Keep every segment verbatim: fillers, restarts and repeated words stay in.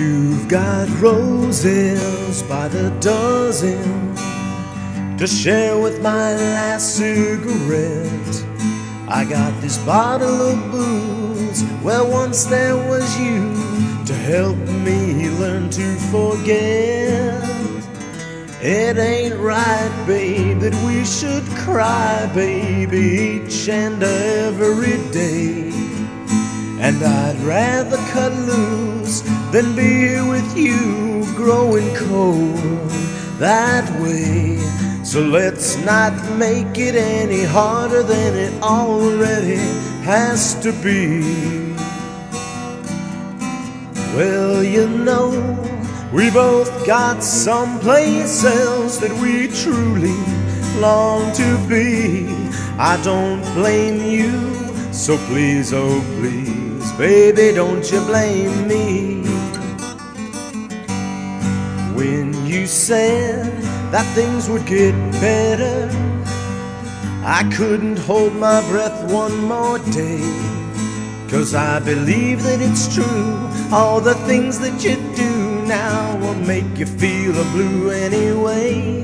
You've got roses by the dozen to share with my last cigarette. I got this bottle of booze where once there was you to help me learn to forget. It ain't right, babe, that we should cry, baby, each and every day. And I'd rather cut loose than be here with you, growing cold that way. So let's not make it any harder than it already has to be. Well, you know, we both got someplace else that we truly long to be. I don't blame you, so please, oh please, baby, don't you blame me. When you said that things would get better, I couldn't hold my breath one more day. 'Cause I believe that it's true, all the things that you do now will make you feel a blue anyway.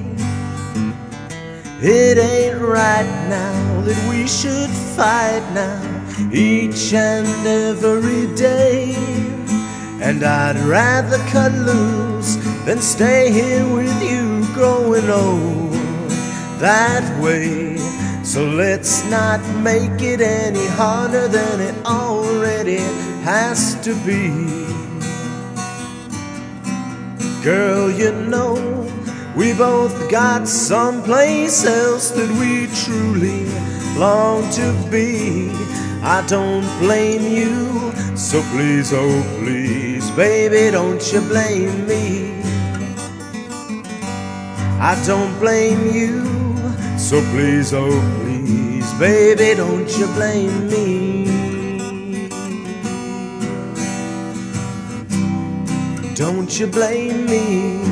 It ain't right now that we should fight now, each and every day. And I'd rather cut loose than stay here with you, growing old that way. So let's not make it any harder than it already has to be. Girl, you know, we both got someplace else that we truly long to be. I don't blame you, so please, oh please, baby, don't you blame me. I don't blame you, so please, oh please, baby, don't you blame me. Don't you blame me.